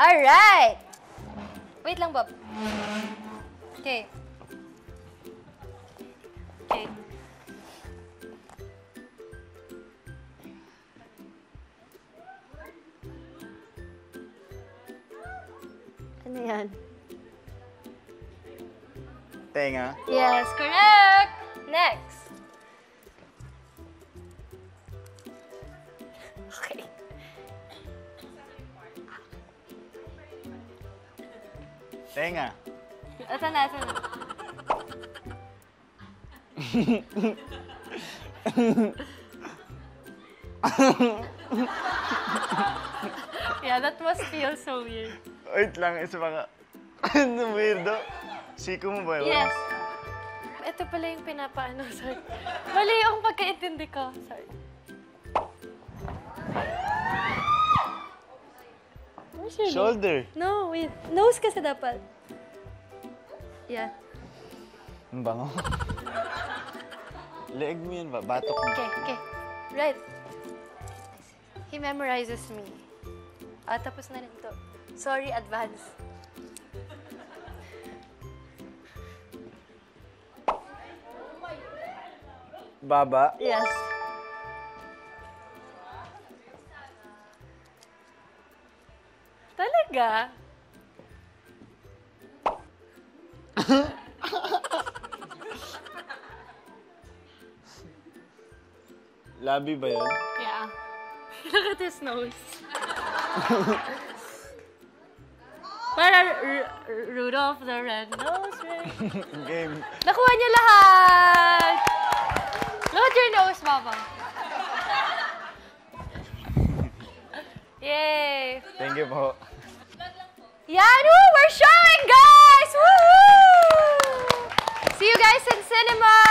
Alright! Wait lang, Bob. Okay. Okay. Ano yan? Tenga. Yes, correct! Next. Okay. Tenga. Asa na, asa na. Yeah, that must feel so weird. Wait lang, isa pa nga. Ano weirdo? Siko mo ba yun? Yes. Ito pala yung pinapaano, sorry. Mali yung pagkaintindi ko. Sorry. Where's your Shoulder. No, wait. Nose kasi dapat. Yeah. Ang bango. Leeg mo yan ba? Batok mo. Okay, okay. Right. He memorizes me. Ah, tapos na rin to. Sorry, advance. Baba. Yes. Talaga? Labi ba yun? Yeah. Look at his nose. Para Rudolph the Red-Nosed Reindeer. Game. Nakuha niyo lahat! Look at your nose, Mama. Yay! Thank you po. Yan! Woo! We're showing, guys! Woo! See you guys in cinema!